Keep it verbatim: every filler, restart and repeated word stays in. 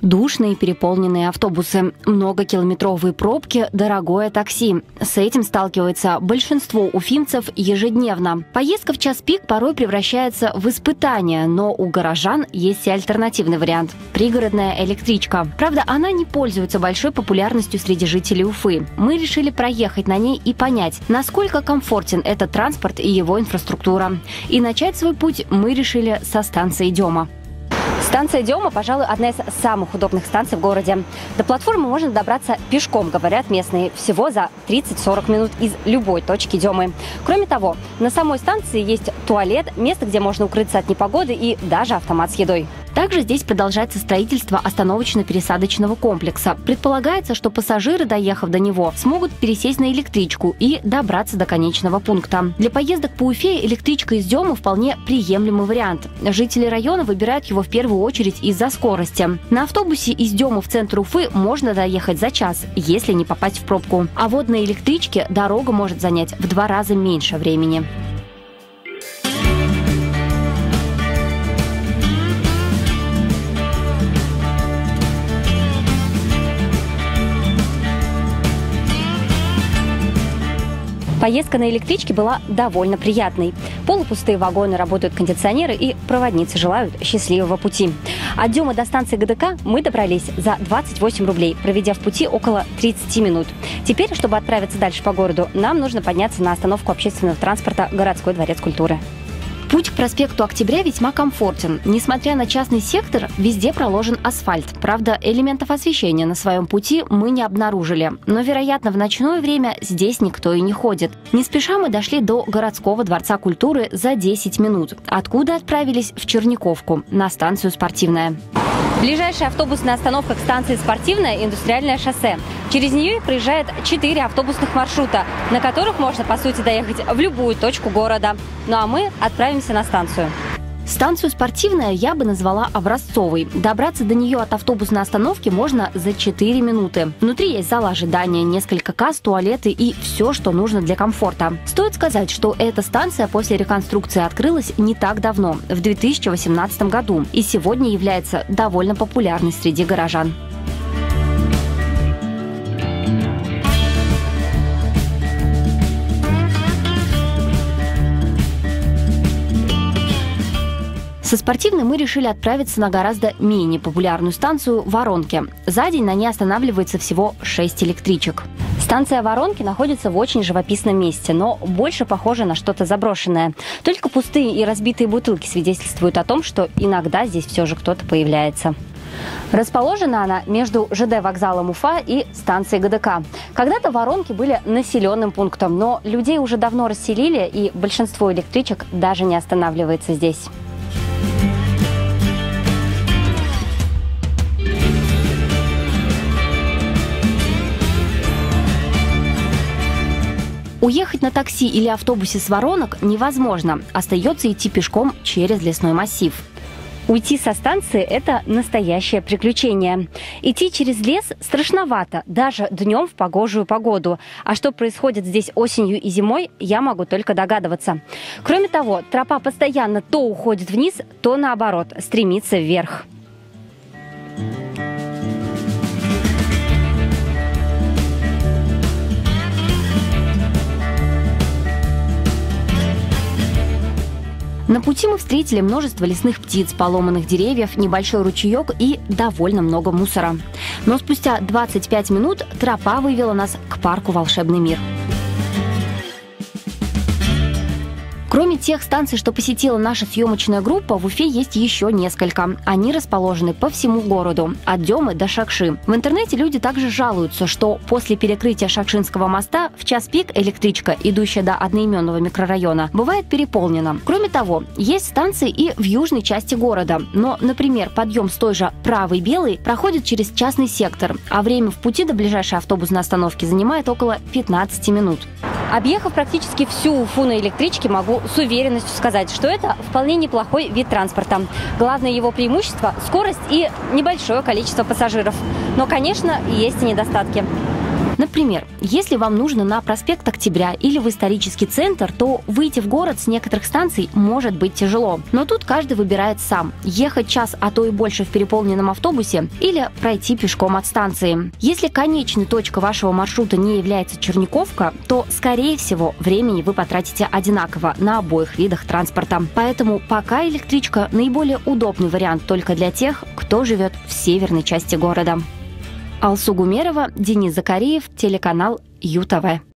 Душные переполненные автобусы, многокилометровые пробки, дорогое такси. С этим сталкивается большинство уфимцев ежедневно. Поездка в час пик порой превращается в испытание, но у горожан есть и альтернативный вариант – пригородная электричка. Правда, она не пользуется большой популярностью среди жителей Уфы. Мы решили проехать на ней и понять, насколько комфортен этот транспорт и его инфраструктура. И начать свой путь мы решили со станции Дема. Станция Дема, пожалуй, одна из самых удобных станций в городе. До платформы можно добраться пешком, говорят местные, всего за тридцать-сорок минут из любой точки Демы. Кроме того, на самой станции есть туалет, место, где можно укрыться от непогоды и даже автомат с едой. Также здесь продолжается строительство остановочно-пересадочного комплекса. Предполагается, что пассажиры, доехав до него, смогут пересесть на электричку и добраться до конечного пункта. Для поездок по Уфе электричка из Демы вполне приемлемый вариант. Жители района выбирают его в первую очередь из-за скорости. На автобусе из Демы в центр Уфы можно доехать за час, если не попасть в пробку. А вот на электричке дорога может занять в два раза меньше времени. Поездка на электричке была довольно приятной. Полупустые вагоны, работают кондиционеры, и проводницы желают счастливого пути. От Демы до станции ГДК мы добрались за двадцать восемь рублей, проведя в пути около тридцати минут. Теперь, чтобы отправиться дальше по городу, нам нужно подняться на остановку общественного транспорта «Городской дворец культуры». Путь к проспекту Октября весьма комфортен. Несмотря на частный сектор, везде проложен асфальт. Правда, элементов освещения на своем пути мы не обнаружили. Но, вероятно, в ночное время здесь никто и не ходит. Не спеша мы дошли до Городского дворца культуры за десять минут, откуда отправились в Черниковку, на станцию «Спортивная». Ближайшая автобусная остановка к станции «Спортивная» – Индустриальное шоссе. Через нее проезжает четыре автобусных маршрута, на которых можно, по сути, доехать в любую точку города. Ну а мы отправимся на станцию. Станцию «Спортивная» я бы назвала образцовой. Добраться до нее от автобусной остановки можно за четыре минуты. Внутри есть зал ожидания, несколько касс, туалеты и все, что нужно для комфорта. Стоит сказать, что эта станция после реконструкции открылась не так давно, в две тысячи восемнадцатом году, и сегодня является довольно популярной среди горожан. Со «Спортивной» мы решили отправиться на гораздо менее популярную станцию «Воронки». За день на ней останавливается всего шесть электричек. Станция «Воронки» находится в очень живописном месте, но больше похоже на что-то заброшенное. Только пустые и разбитые бутылки свидетельствуют о том, что иногда здесь все же кто-то появляется. Расположена она между ЖД вокзалом Уфа и станцией ГДК. Когда-то Воронки были населенным пунктом, но людей уже давно расселили, и большинство электричек даже не останавливается здесь. Уехать на такси или автобусе с Воронок невозможно. Остается идти пешком через лесной массив. Уйти со станции – это настоящее приключение. Идти через лес страшновато, даже днем в погожую погоду. А что происходит здесь осенью и зимой, я могу только догадываться. Кроме того, тропа постоянно то уходит вниз, то наоборот, стремится вверх. На пути мы встретили множество лесных птиц, поломанных деревьев, небольшой ручеек и довольно много мусора. Но спустя двадцать пять минут тропа вывела нас к парку «Волшебный мир». Кроме тех станций, что посетила наша съемочная группа, в Уфе есть еще несколько. Они расположены по всему городу, от Демы до Шакши. В интернете люди также жалуются, что после перекрытия Шакшинского моста в час пик электричка, идущая до одноименного микрорайона, бывает переполнена. Кроме того, есть станции и в южной части города. Но, например, подъем с той же Правой Белой проходит через частный сектор, а время в пути до ближайшей автобусной остановки занимает около пятнадцати минут. Объехав практически всю Уфу на электричке, могу с уверенностью сказать, что это вполне неплохой вид транспорта. Главное его преимущество – скорость и небольшое количество пассажиров. Но, конечно, есть и недостатки. Например, если вам нужно на проспект Октября или в исторический центр, то выйти в город с некоторых станций может быть тяжело. Но тут каждый выбирает сам – ехать час, а то и больше в переполненном автобусе или пройти пешком от станции. Если конечной точкой вашего маршрута не является Черниковка, то, скорее всего, времени вы потратите одинаково на обоих видах транспорта. Поэтому пока электричка – наиболее удобный вариант только для тех, кто живет в северной части города. Алсу Гумерова, Денис Закариев, телеканал ЮТВ.